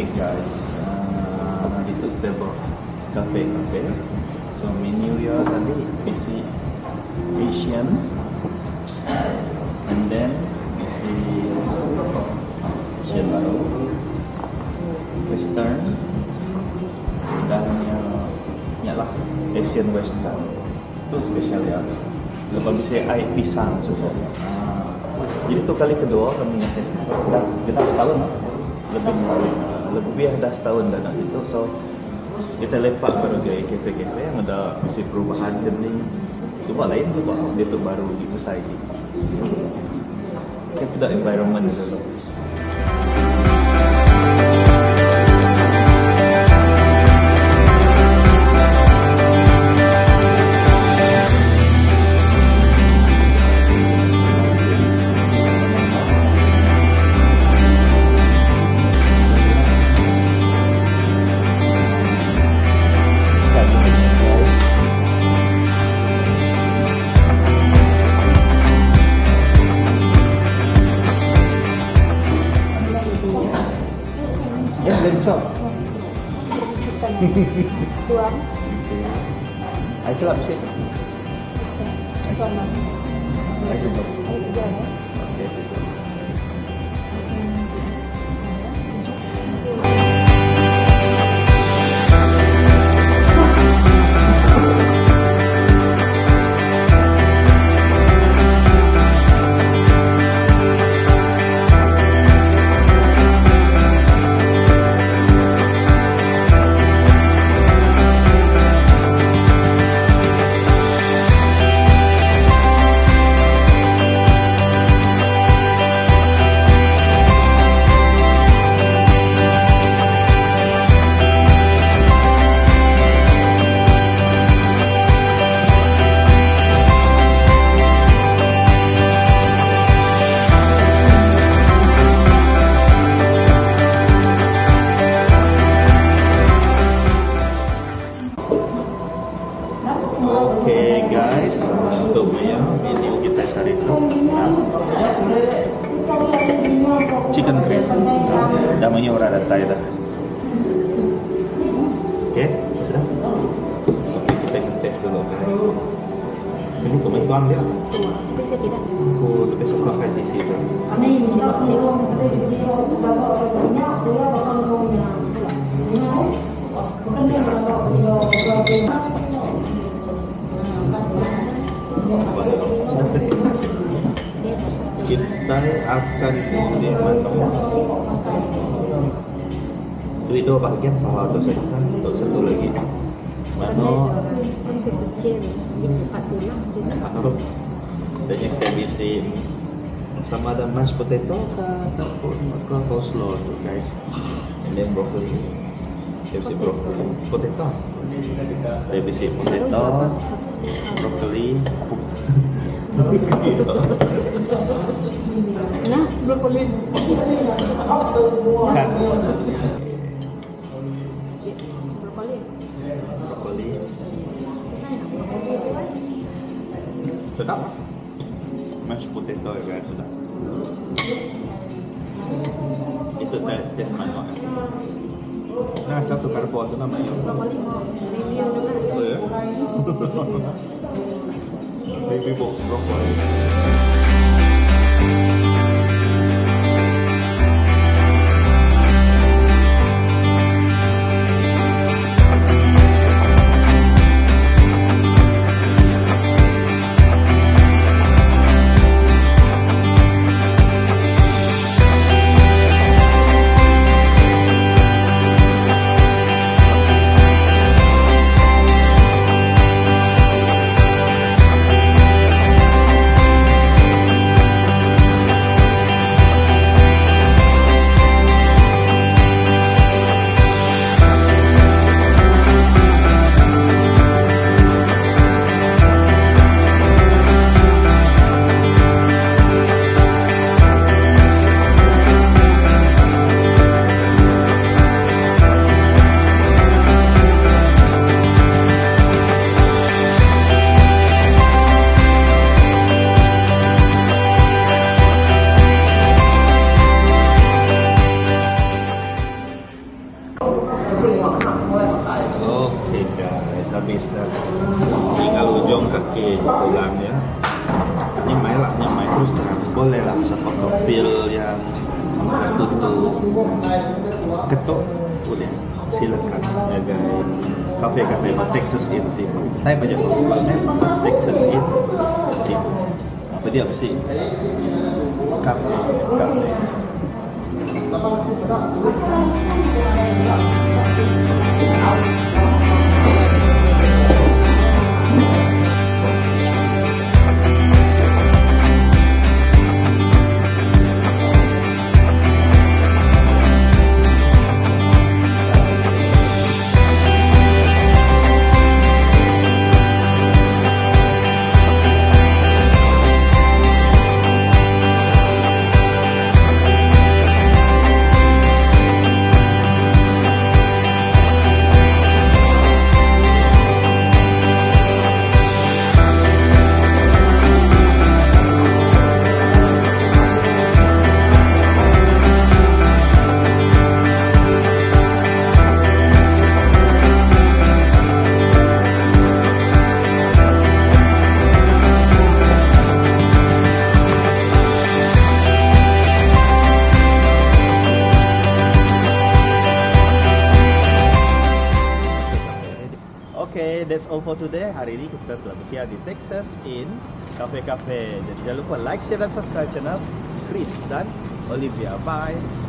guys, itu table cafe. So menu ya tadi isi Asian, and then isi Asian baru, Western, dan yang lah Asian Western. Itu spesial ya. Lepas bisa air pisang sudah. Jadi itu kali kedua kami ngetes. Dah genap setahun lah. Lebih dah setahun dah itu. So kita lepak baru gaya kafe-kafe yang ada mesti perubahan jenis. Coba lain coba dia tu baru diusai. Kita tidak environment dulu. Lencok. Tuang. Air celap sih. Sama. Air sejuk. Air sejuk ya. Okey, sejuk. Oke guys, untuk yang video kita hari itu chicken cream, namanya orang datang dah. Oke, sudah. Oke, kita tes dulu guys. Ini teman tuang dia. Bisa tidak? Aku lebih suka kayak di sini. Ini cekok. Kita akan pilih menu beli dua bagian pahala atau saya untuk satu lagi menu Kecil, empat tulang. dan yang kita bisi sama ada mashed potato ataupun coleslaw tu guys, and then broccoli. Kita bisi broccoli, potato. Kita bisi potato, broccoli. Nah, brokoli. Kan. Brokoli. Broccoli. Saya nak brokoli itu kan. Sedap. Mashed potato ya guys, sedap. Itu tes menu. Nah, satu karbo itu namanya. Brokoli mau review juga. Oh ya. Baby broccoli. habis dah tinggal ujung kaki pulang ya. Nyamai terus terang boleh lah sefoto feel yang tertutup ketuk udah silakan ya guys. Kafe-kafe Texas in Seafood. Type aja Google-nya Texas in Seafood. Apa dia sih? Kafe. Okay, that's all for today. Hari ini kita telah bersiar di Texas in Cafe Cafe. Jadi jangan lupa like, share dan subscribe channel Chris dan Olivia. Bye.